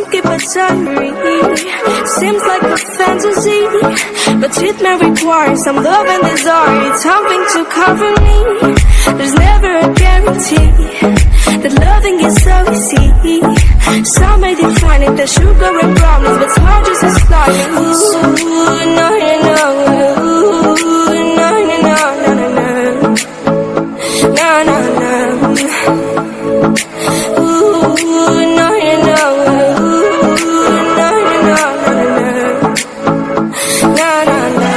keep a diary. Seems like a fantasy, but it may require some love and desire, something to cover me. There's never a guarantee that loving is so easy. Some may define it as sugar and brownies, but it's hard just as starting. Ooh, no, you know. Ooh, no, no, no, no, no, no. No, no, no. Ooh, no, you know. Ooh, no, you know, no, no, no. No, no, no.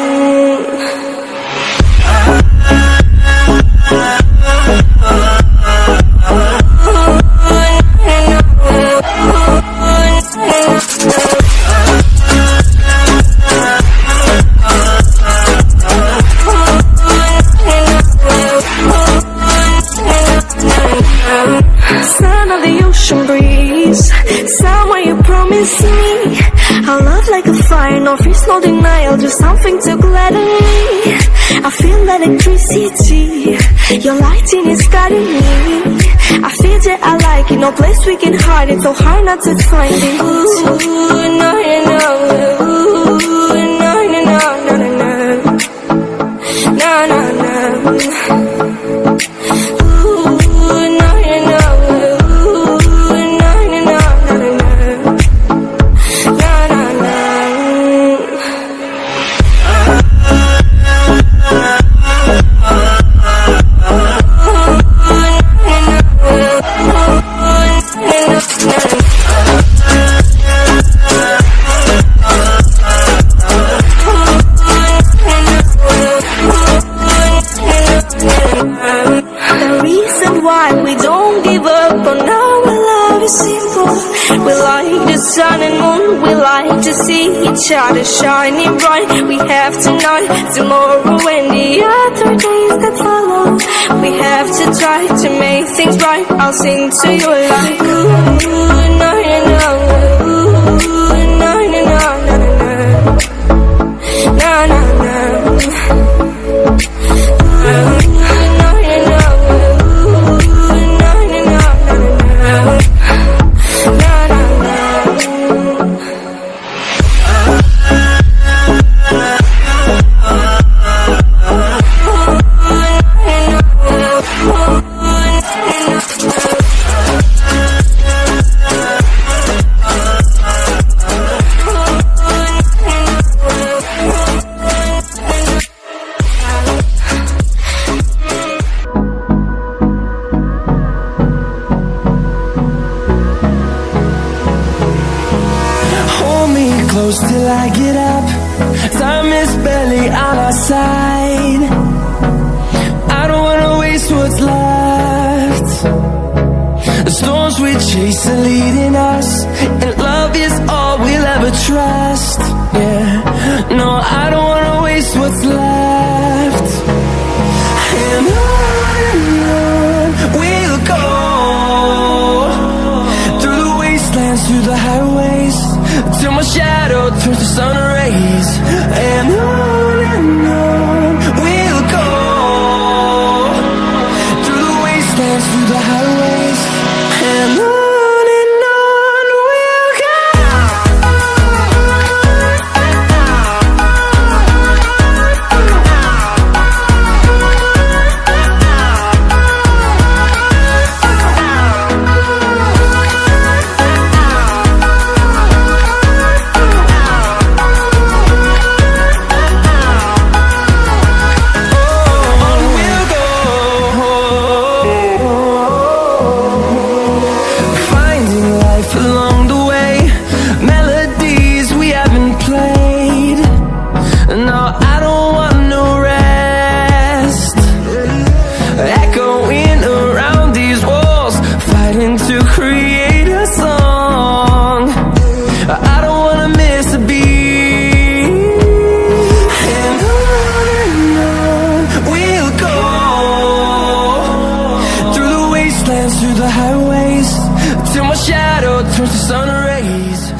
Sound of the ocean breeze, somewhere you promise me I'll love like a fire, no freeze, no denial, just something to gladden me. I feel electricity, your lighting is guiding me. I feel that I like it, no place we can hide it, so hard not to find it. Ooh, no, you know. Ooh, no, no, no, no, no, no. No, no, no. Sun and moon, we like to see each other shining bright. We have tonight, tomorrow and the other days that follow. We have to try to make things right. I'll sing to you like ooh, no, you know. Ooh, no, no, no, no, no, no, no, no. No, you know. Ooh, no, no, no, no, no. Close till I get up, time is barely on our side. I don't wanna waste what's left. The storms we chase are leading us, and love is all we'll ever trust. Yeah, no, I don't wanna waste what's left. And on we'll go, through the wastelands, through the highways, till my shadow turns to sun rays. And on we'll go, through the wastelands, through the highways. And on we'll go. Along the way, melodies we haven't played. No, I don't want no rest. Echoing around these walls, fighting to create a song. I don't wanna miss a beat. And on we'll go, through the wastelands, through the highways, till my shadow turns to sun rays.